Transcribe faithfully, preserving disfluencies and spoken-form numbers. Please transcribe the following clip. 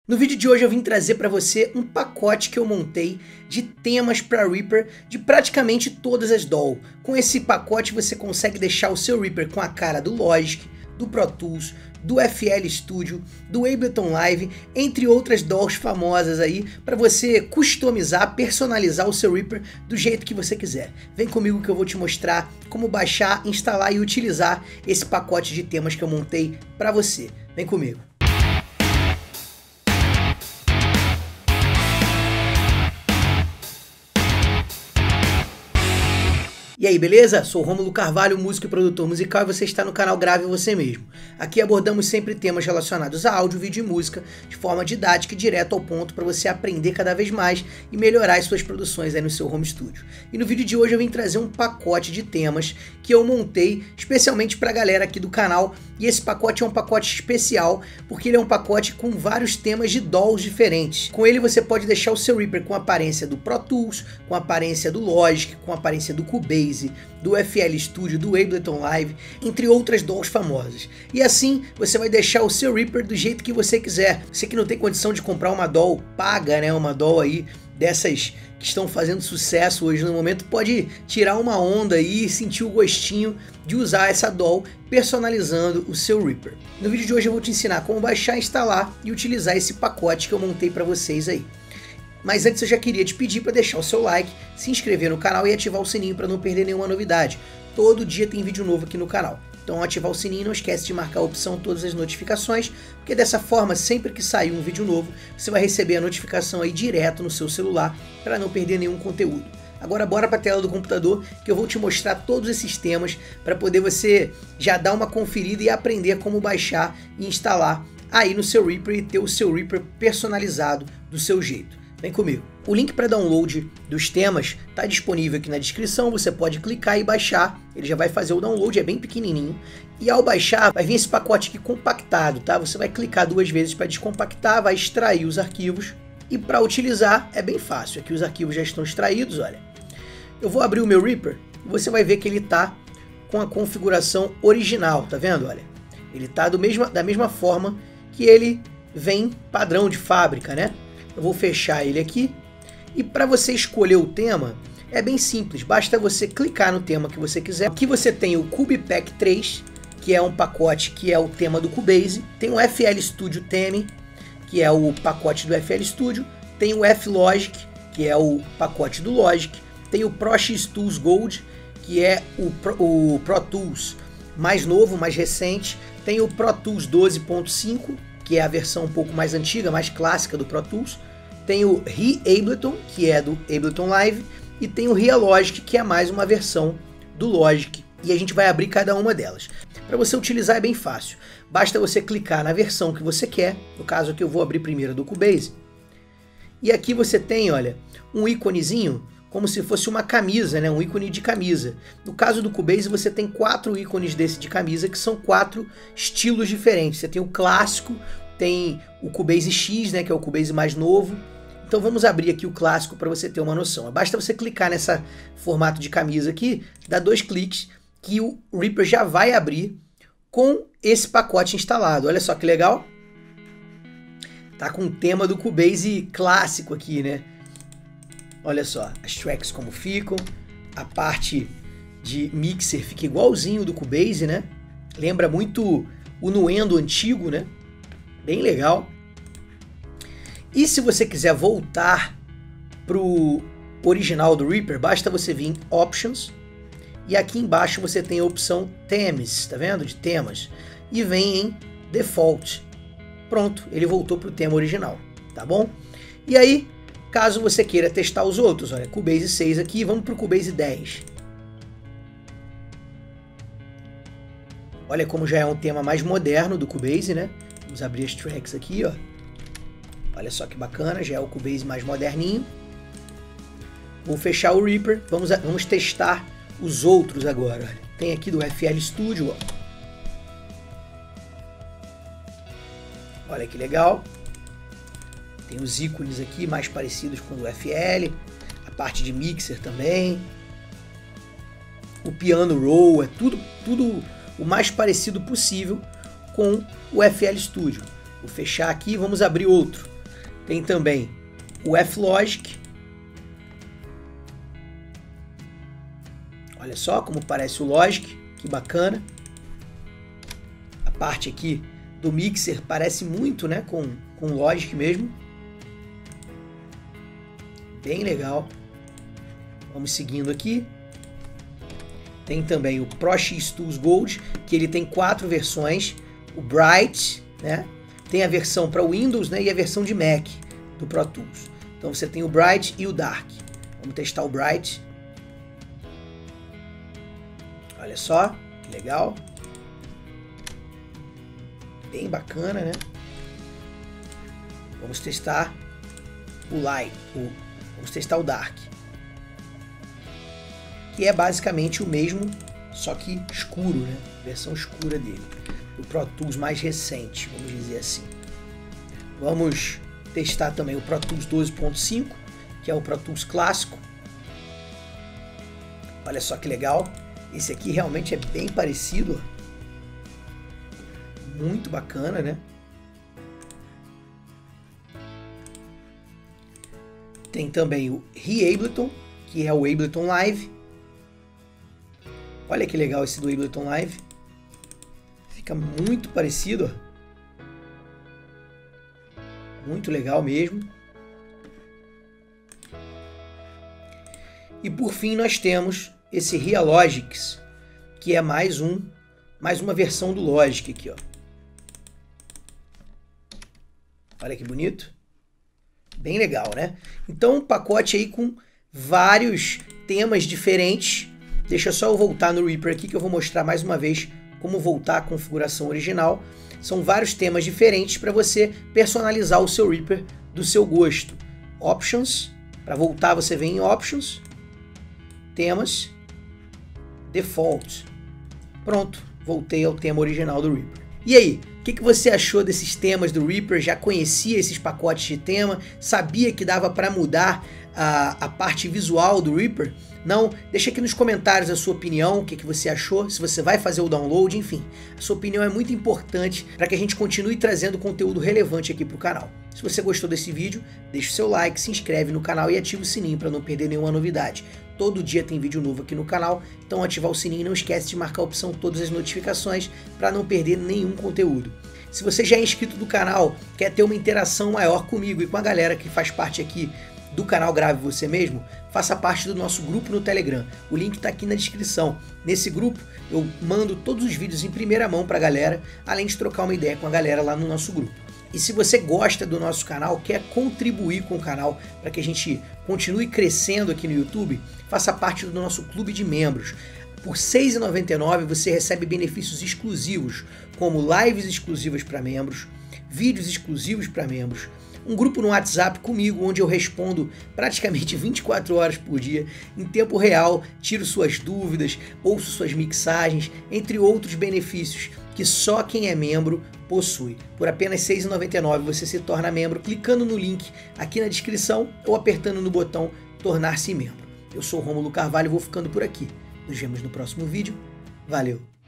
No vídeo de hoje eu vim trazer para você um pacote que eu montei de temas para Reaper de praticamente todas as D A W. Com esse pacote você consegue deixar o seu Reaper com a cara do Logic, do Pro Tools, do F L Studio, do Ableton Live, entre outras D A Ws famosas aí, para você customizar, personalizar o seu Reaper do jeito que você quiser. Vem comigo que eu vou te mostrar como baixar, instalar e utilizar esse pacote de temas que eu montei para você. Vem comigo. E aí, beleza? Sou Rômulo Carvalho, músico e produtor musical, e você está no canal Grave Você Mesmo. Aqui abordamos sempre temas relacionados a áudio, vídeo e música, de forma didática e direto ao ponto, para você aprender cada vez mais e melhorar as suas produções aí no seu home studio. E no vídeo de hoje eu vim trazer um pacote de temas que eu montei especialmente para a galera aqui do canal, e esse pacote é um pacote especial, porque ele é um pacote com vários temas de D A Ws diferentes. Com ele você pode deixar o seu Reaper com a aparência do Pro Tools, com a aparência do Logic, com a aparência do Cubase, do F L Studio, do Ableton Live, entre outras D A Ws famosas. E assim você vai deixar o seu Reaper do jeito que você quiser. Você que não tem condição de comprar uma D A W paga, né, uma D A W aí dessas que estão fazendo sucesso hoje no momento, pode tirar uma onda aí e sentir o gostinho de usar essa D A W personalizando o seu Reaper. No vídeo de hoje eu vou te ensinar como baixar, instalar e utilizar esse pacote que eu montei para vocês aí. Mas antes eu já queria te pedir para deixar o seu like, se inscrever no canal e ativar o sininho para não perder nenhuma novidade. Todo dia tem vídeo novo aqui no canal. Então ativar o sininho, não esquece de marcar a opção todas as notificações, porque dessa forma, sempre que sair um vídeo novo, você vai receber a notificação aí direto no seu celular, para não perder nenhum conteúdo. Agora bora para a tela do computador, que eu vou te mostrar todos esses temas, para poder você já dar uma conferida e aprender como baixar e instalar aí no seu Reaper e ter o seu Reaper personalizado do seu jeito. Vem comigo. O link para download dos temas está disponível aqui na descrição, você pode clicar e baixar, ele já vai fazer o download, é bem pequenininho. E ao baixar, vai vir esse pacote aqui compactado, tá? Você vai clicar duas vezes para descompactar, vai extrair os arquivos. E para utilizar é bem fácil, aqui os arquivos já estão extraídos, olha. Eu vou abrir o meu Reaper e você vai ver que ele está com a configuração original, tá vendo? Olha, ele está da mesma forma que ele vem padrão de fábrica, né? Eu vou fechar ele aqui, e para você escolher o tema é bem simples, basta você clicar no tema que você quiser. Aqui você tem o CubePack três, que é um pacote que é o tema do Cubase, tem o F L Studio Theme, que é o pacote do F L Studio, tem o F-Logic, que é o pacote do Logic, tem o Pro X Tools Gold, que é o Pro, o Pro Tools mais novo, mais recente, tem o Pro Tools doze ponto cinco, que é a versão um pouco mais antiga, mais clássica do Pro Tools. Tem o Re-Ableton, que é do Ableton Live, e tem o Realogic, que é mais uma versão do Logic. E a gente vai abrir cada uma delas. Para você utilizar é bem fácil. Basta você clicar na versão que você quer. No caso aqui eu vou abrir primeiro do Cubase. E aqui você tem, olha, um íconezinho, como se fosse uma camisa, né? Um ícone de camisa. No caso do Cubase você tem quatro ícones desse de camisa, que são quatro estilos diferentes. Você tem o clássico, tem o Cubase X, né? Que é o Cubase mais novo. Então vamos abrir aqui o clássico para você ter uma noção. Basta você clicar nessa formato de camisa aqui, dá dois cliques, que o Reaper já vai abrir com esse pacote instalado. Olha só que legal. Tá com o tema do Cubase clássico aqui, né? Olha só, as tracks como ficam, a parte de mixer fica igualzinho do Cubase, né? Lembra muito o Nuendo antigo, né? Bem legal. E se você quiser voltar pro original do Reaper, basta você vir em Options, e aqui embaixo você tem a opção Themes, tá vendo? De temas, e vem em Default. Pronto, ele voltou pro tema original, tá bom? E aí, caso você queira testar os outros, olha, Cubase seis aqui, vamos para o Cubase dez. Olha como já é um tema mais moderno do Cubase, né? Vamos abrir as tracks aqui, ó. Olha só que bacana, já é o Cubase mais moderninho. Vou fechar o Reaper, vamos, vamos testar os outros agora. Olha. Tem aqui do F L Studio, ó. Olha que legal. Tem os ícones aqui mais parecidos com o do F L, a parte de mixer também, o piano roll, é tudo, tudo o mais parecido possível com o F L Studio. Vou fechar aqui e vamos abrir outro. Tem também o F-Logic. Olha só como parece o Logic, que bacana. A parte aqui do mixer parece muito, né, com, com o Logic mesmo. Bem legal. Vamos seguindo aqui. Tem também o Pro X Tools Gold, que ele tem quatro versões. O Bright, né? Tem a versão para Windows, né, e a versão de Mac do Pro Tools. Então você tem o Bright e o Dark. Vamos testar o Bright. Olha só, que legal. Bem bacana, né? Vamos testar o Light, o, vamos testar o Dark. Que é basicamente o mesmo, só que escuro, né? Versão escura dele. O Pro Tools mais recente, vamos dizer assim. Vamos testar também o Pro Tools doze ponto cinco, que é o Pro Tools clássico. Olha só que legal. Esse aqui realmente é bem parecido. Muito bacana, né? Tem também o Ableton, que é o Ableton Live. Olha que legal esse do Ableton Live. Fica muito parecido. Muito legal mesmo. E por fim nós temos esse Realogics, que é mais um, mais uma versão do Logic aqui, ó. Olha que bonito. Bem legal, né? Então um pacote aí com vários temas diferentes. Deixa só eu voltar no Reaper aqui que eu vou mostrar mais uma vez como voltar à configuração original. São vários temas diferentes para você personalizar o seu Reaper do seu gosto. Options, para voltar você vem em Options, Temas, Default. Pronto, voltei ao tema original do Reaper. E aí, o que, que você achou desses temas do Reaper? Já conhecia esses pacotes de tema? Sabia que dava para mudar a, a parte visual do Reaper? Não? Deixa aqui nos comentários a sua opinião, o que, que você achou, se você vai fazer o download, enfim. A sua opinião é muito importante para que a gente continue trazendo conteúdo relevante aqui para o canal. Se você gostou desse vídeo, deixa o seu like, se inscreve no canal e ativa o sininho para não perder nenhuma novidade. Todo dia tem vídeo novo aqui no canal, então ativar o sininho e não esquece de marcar a opção todas as notificações para não perder nenhum conteúdo. Se você já é inscrito do canal, quer ter uma interação maior comigo e com a galera que faz parte aqui do canal Grave Você Mesmo, faça parte do nosso grupo no Telegram. O link está aqui na descrição. Nesse grupo eu mando todos os vídeos em primeira mão para a galera, além de trocar uma ideia com a galera lá no nosso grupo. E se você gosta do nosso canal, quer contribuir com o canal para que a gente continue crescendo aqui no YouTube, faça parte do nosso clube de membros. Por seis reais e noventa e nove centavos você recebe benefícios exclusivos, como lives exclusivas para membros, vídeos exclusivos para membros, um grupo no WhatsApp comigo, onde eu respondo praticamente vinte e quatro horas por dia, em tempo real, tiro suas dúvidas, ouço suas mixagens, entre outros benefícios que só quem é membro possui. Por apenas seis reais e noventa e nove centavos você se torna membro clicando no link aqui na descrição ou apertando no botão tornar-se membro. Eu sou o Rômulo Carvalho e vou ficando por aqui. Nos vemos no próximo vídeo. Valeu!